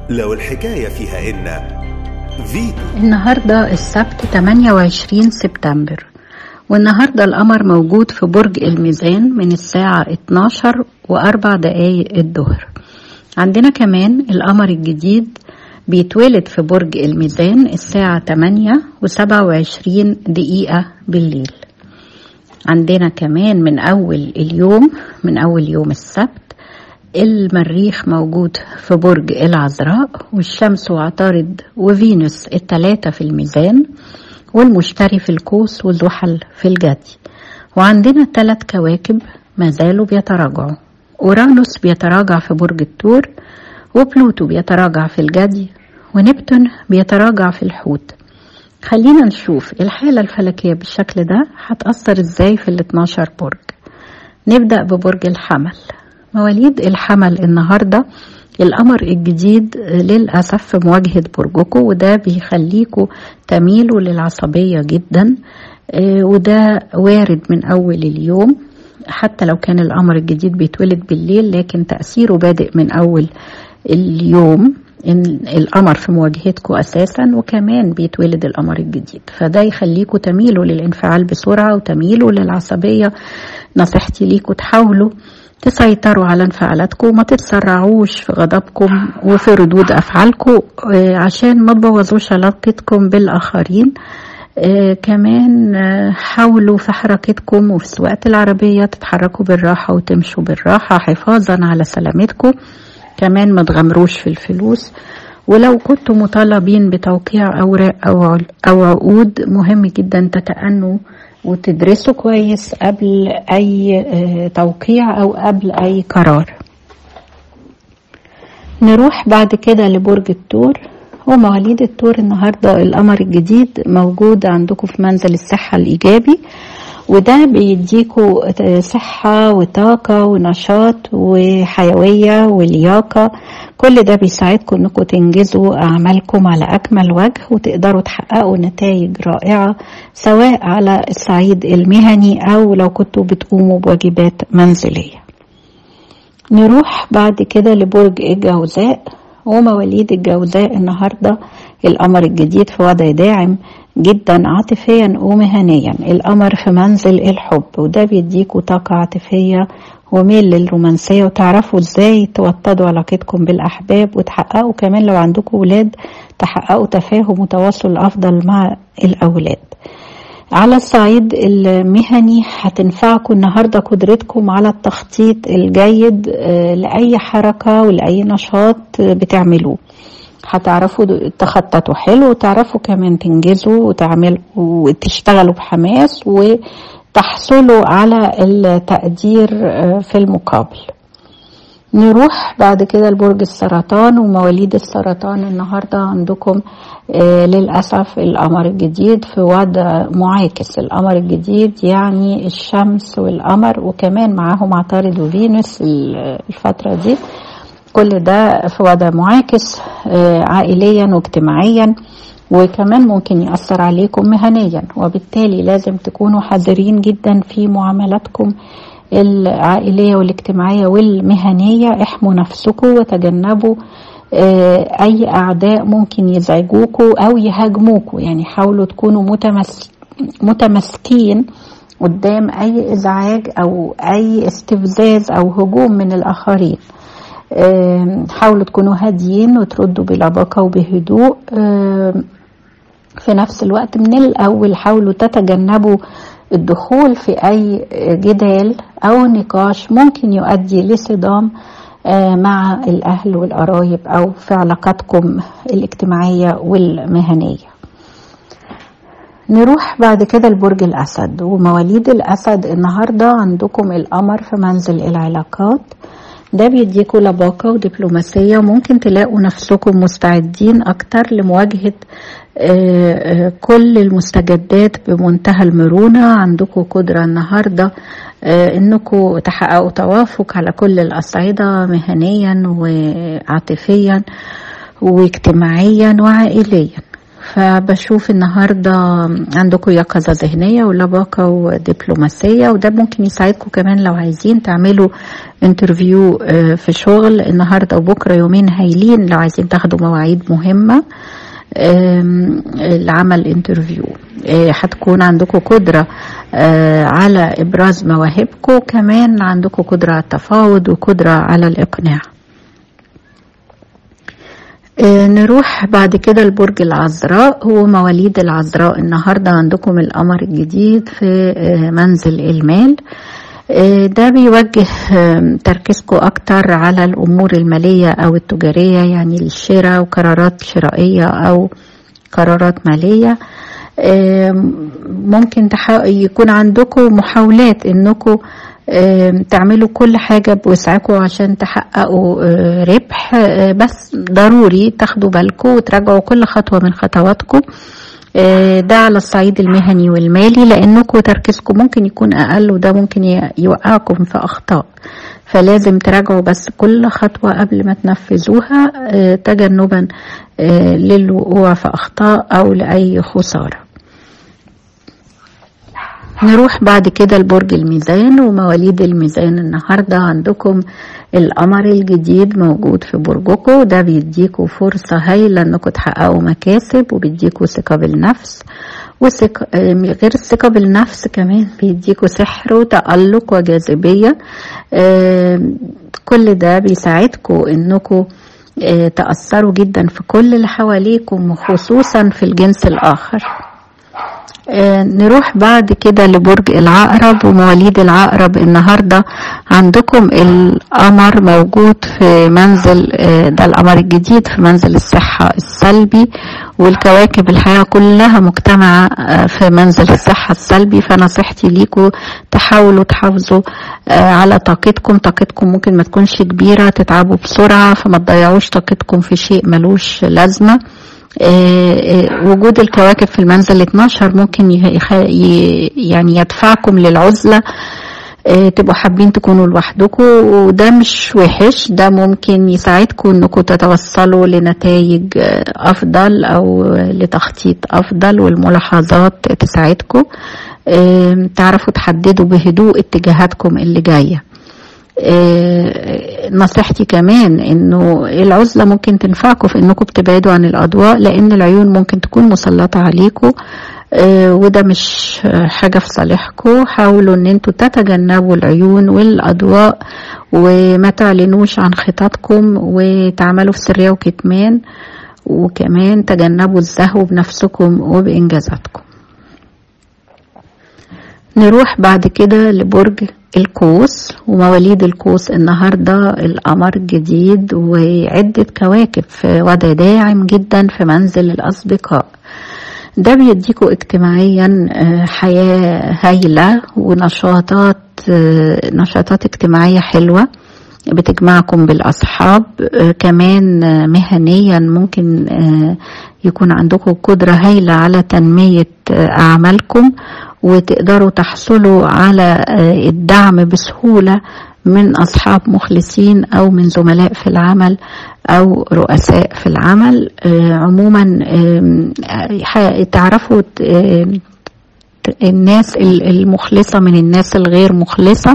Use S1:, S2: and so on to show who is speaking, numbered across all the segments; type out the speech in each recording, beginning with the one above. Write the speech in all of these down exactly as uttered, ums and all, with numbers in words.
S1: لو الحكاية فيها إن فيتو.
S2: النهاردة السبت ثمانية وعشرين سبتمبر، والنهاردة القمر موجود في برج الميزان من الساعة اتناشر وأربع دقايق الظهر. عندنا كمان القمر الجديد بيتولد في برج الميزان الساعة تمانية وسبعة وعشرين دقيقة بالليل. عندنا كمان من أول اليوم من أول يوم السبت المريخ موجود في برج العذراء، والشمس وعطارد وفينوس الثلاثة في الميزان، والمشتري في القوس والزحل في الجدي. وعندنا ثلاث كواكب ما زالوا بيتراجعوا، أورانوس بيتراجع في برج الثور، وبلوتو بيتراجع في الجدي، ونبتون بيتراجع في الحوت. خلينا نشوف الحالة الفلكية بالشكل ده هتأثر ازاي في ال اتناشر برج. نبدأ ببرج الحمل. مواليد الحمل النهاردة القمر الجديد للأسف في مواجهة برجكم، وده بيخليكم تميلوا للعصبية جدا، وده وارد من أول اليوم حتى لو كان القمر الجديد بيتولد بالليل، لكن تأثيره بادئ من أول اليوم. إن القمر في مواجهتكم أساسا، وكمان بيتولد القمر الجديد، فده يخليكم تميلوا للانفعال بسرعة وتميلوا للعصبية. نصيحتي ليكم تحاولوا تسيطروا على انفعالاتكم وما تتسرعوش في غضبكم وفي ردود أفعالكم عشان ما تبوظوش علاقتكم بالآخرين. آه كمان آه حاولوا في حركتكم وفي سواقة العربية تتحركوا بالراحة وتمشوا بالراحة حفاظا على سلامتكم. كمان ما تغمروش في الفلوس، ولو كنتوا مطالبين بتوقيع أوراق أو أو عقود مهم جدا تتأنوا وتدرسوا كويس قبل أي آه توقيع أو قبل أي قرار. نروح بعد كده لبرج الثور. ومواليد الثور النهاردة القمر الجديد موجود عندكم في منزل الصحة الإيجابي، وده بيديكوا صحة وطاقة ونشاط وحيوية ولياقة. كل ده بيساعدكم انكم تنجزوا أعمالكم على أكمل وجه وتقدروا تحققوا نتائج رائعة، سواء على الصعيد المهني أو لو كنتوا بتقوموا بواجبات منزلية. نروح بعد كده لبرج الجوزاء. ومواليد الجوزاء النهاردة القمر الجديد في وضع داعم جدا عاطفيا ومهنيا. القمر في منزل الحب، وده بيديكوا طاقة عاطفية وميل للرومانسية، وتعرفوا ازاي توطدوا علاقتكم بالأحباب، وتحققوا كمان لو عندكم ولاد تحققوا تفاهم وتواصل أفضل مع الأولاد. على الصعيد المهني هتنفعكم النهاردة قدرتكم على التخطيط الجيد لأي حركة ولأي نشاط بتعملوه. هتعرفوا تخططوا حلو، وتعرفوا كمان تنجزوا وتعملوا وتشتغلوا بحماس وتحصلوا على التقدير في المقابل. نروح بعد كده لبرج السرطان. ومواليد السرطان النهاردة عندكم آه للأسف القمر الجديد في وضع معاكس. القمر الجديد يعني الشمس والقمر، وكمان معاهم عطارد وفينوس الفترة دي. كل ده في وضع معاكس آه عائليا واجتماعيا، وكمان ممكن يأثر عليكم مهنيا، وبالتالي لازم تكونوا حذرين جدا في معاملاتكم العائلية والاجتماعية والمهنية. احموا نفسكم وتجنبوا اي اعداء ممكن يزعجوكوا او يهاجموكوا، يعني حاولوا تكونوا متمس... متمسكين قدام اي ازعاج او اي استفزاز او هجوم من الاخرين. حاولوا تكونوا هاديين وتردوا بلباقة وبهدوء. في نفس الوقت من الاول حاولوا تتجنبوا الدخول في أي جدال أو نقاش ممكن يؤدي لصدام مع الأهل والقرايب أو في علاقاتكم الاجتماعية والمهنية. نروح بعد كده لبرج الأسد. ومواليد الأسد النهاردة عندكم القمر في منزل العلاقات، ده بيديكوا لباقة ودبلوماسية، ممكن تلاقوا نفسكم مستعدين أكتر لمواجهة كل المستجدات بمنتهى المرونة. عندكم قدرة النهاردة انكم تحققوا توافق على كل الأصعدة مهنيا وعاطفيا واجتماعيا وعائليا. فبشوف النهاردة عندكم يقظة ذهنية ولباقة ودبلوماسية، وده ممكن يساعدكم كمان لو عايزين تعملوا انترفيو في شغل النهاردة وبكرة، يومين هايلين لو عايزين تاخدوا مواعيد مهمة العمل انترفيو. هتكون عندكم قدرة على إبراز مواهبكم، كمان عندكم قدرة على التفاوض وقدرة على الإقناع. نروح بعد كده لبرج العذراء. هو مواليد العذراء النهاردة عندكم القمر الجديد في منزل المال. ده بيوجه تركيزكم أكتر على الأمور المالية أو التجارية، يعني الشراء وقرارات شرائية أو قرارات مالية. ممكن يكون عندكم محاولات إنكم تعملوا كل حاجة بوسعكم عشان تحققوا ربح، بس ضروري تاخدوا بالكم وتراجعوا كل خطوة من خطواتكم. ده على الصعيد المهني والمالي، لأنكم تركيزكم ممكن يكون أقل وده ممكن يوقعكم في أخطاء، فلازم تراجعوا بس كل خطوة قبل ما تنفذوها تجنبا للوقوع في أخطاء أو لأي خسارة. نروح بعد كده لبرج الميزان. ومواليد الميزان النهاردة عندكم القمر الجديد موجود في برجكم، ده بيديكوا فرصة هايلة انكم تحققوا مكاسب وبيديكوا ثقة بالنفس، وثق... غير الثقة بالنفس كمان بيديكوا سحر وتألق وجاذبية. كل ده بيساعدكم انكم تأثروا جدا في كل اللي حواليكم وخصوصا في الجنس الآخر. آه نروح بعد كده لبرج العقرب. ومواليد العقرب النهاردة عندكم القمر موجود في منزل آه ده القمر الجديد في منزل الصحة السلبي، والكواكب الحياة كلها مجتمعة آه في منزل الصحة السلبي. فنصيحتي ليكم تحاولوا تحافظوا آه على طاقتكم. طاقتكم ممكن ما تكونش كبيرة، تتعبوا بسرعة، فما تضيعوش طاقتكم في شيء ملوش لازمة. وجود الكواكب في المنزل اتناشر ممكن يعني يدفعكم للعزلة، تبقوا حابين تكونوا لوحدكم، وده مش وحش، ده ممكن يساعدكم انكم تتوصلوا لنتائج افضل او لتخطيط افضل، والملاحظات تساعدكم تعرفوا تحددوا بهدوء اتجاهاتكم اللي جايه. نصيحتي كمان انه العزلة ممكن تنفعكم في انكم بتبعدوا عن الاضواء، لان العيون ممكن تكون مسلطة عليكم وده مش حاجة في صالحكم. حاولوا ان انتوا تتجنبوا العيون والاضواء وما تعلنوش عن خططكم وتعملوا في سرية وكتمان، وكمان تجنبوا الزهو بنفسكم وبإنجازاتكم. نروح بعد كده لبرج القوس. ومواليد القوس النهاردة القمر الجديد وعدة كواكب في وضع داعم جدا في منزل الأصدقاء. ده بيديكوا اجتماعيا حياة هايلة ونشاطات نشاطات اجتماعية حلوة بتجمعكم بالأصحاب. كمان مهنيا ممكن يكون عندكم قدرة هايلة على تنمية أعمالكم، وتقدروا تحصلوا على الدعم بسهولة من أصحاب مخلصين أو من زملاء في العمل أو رؤساء في العمل. عموما تعرفوا الناس المخلصة من الناس الغير مخلصة،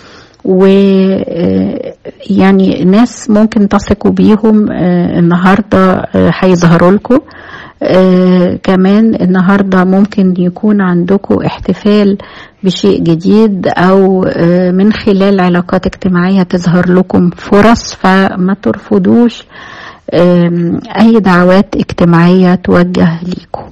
S2: ويعني ناس ممكن تثقوا بيهم النهاردة هيظهروا لكم. آه كمان النهاردة ممكن يكون عندكم احتفال بشيء جديد او آه من خلال علاقات اجتماعية تظهر لكم فرص، فما ترفضوش آه اي دعوات اجتماعية توجه ليكم.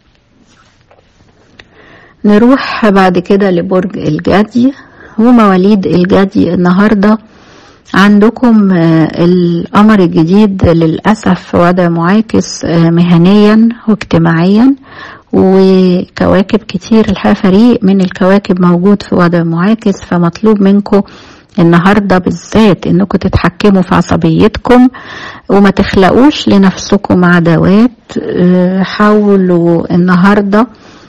S2: نروح بعد كده لبرج الجدي. ومواليد الجدي النهاردة عندكم القمر الجديد للأسف وضع معاكس مهنيا واجتماعيا، وكواكب كتير الحقيقة فريق من الكواكب موجود في وضع معاكس. فمطلوب منكم النهاردة بالذات انكم تتحكموا في عصبيتكم وما تخلقوش لنفسكم عداوات. حاولوا النهاردة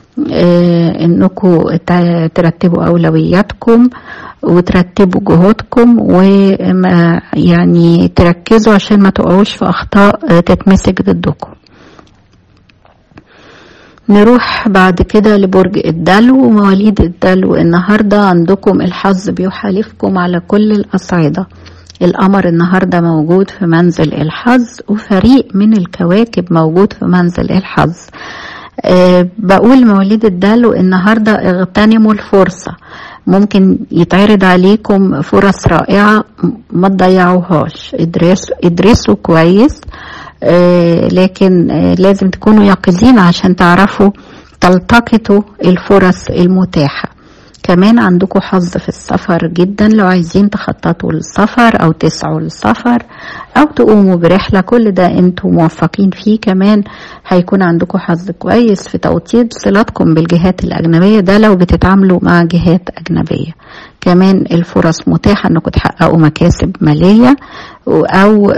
S2: انكم ترتبوا اولوياتكم وترتبوا جهودكم، وما يعني تركزوا عشان ما تقعوش في اخطاء تتمسك ضدكم. نروح بعد كده لبرج الدلو. ومواليد الدلو النهاردة عندكم الحظ بيحالفكم على كل الأصعدة. القمر النهاردة موجود في منزل الحظ، وفريق من الكواكب موجود في منزل الحظ. أه بقول مواليد الدلو النهاردة اغتنموا الفرصة، ممكن يتعرض عليكم فرص رائعة ما تضيعوهاش. ادرسوا, ادرسوا كويس، أه لكن أه لازم تكونوا يقظين عشان تعرفوا تلتقطوا الفرص المتاحة. كمان عندكم حظ في السفر جدا، لو عايزين تخططوا للسفر او تسعوا للسفر او تقوموا برحلة، كل ده انتوا موفقين فيه. كمان هيكون عندكم حظ كويس في توطيد صلاتكم بالجهات الاجنبية، ده لو بتتعاملوا مع جهات اجنبية. كمان الفرص متاحة انكم تحققوا مكاسب مالية، او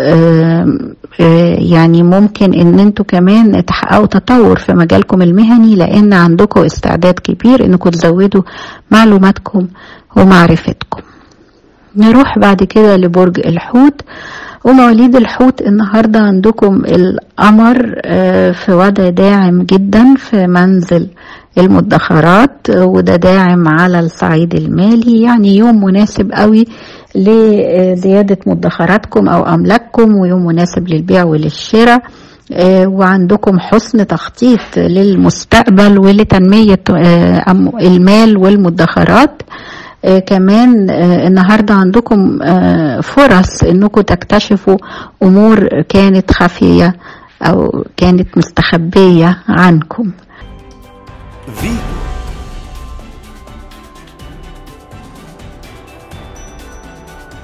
S2: يعني ممكن ان انتوا كمان تحققوا تطور في مجالكم المهني، لان عندكم استعداد كبير انكم تزودوا معلوماتكم ومعرفتكم. نروح بعد كده لبرج الحوت. ومواليد الحوت النهاردة عندكم القمر في وضع داعم جدا في منزل المدخرات، وده داعم على الصعيد المالي، يعني يوم مناسب قوي لزيادة مدخراتكم او املاككم، ويوم مناسب للبيع وللشراء. وعندكم حسن تخطيط للمستقبل ولتنمية المال والمدخرات. كمان النهاردة عندكم فرص انكم تكتشفوا امور كانت خفية او كانت مستخبية عنكم.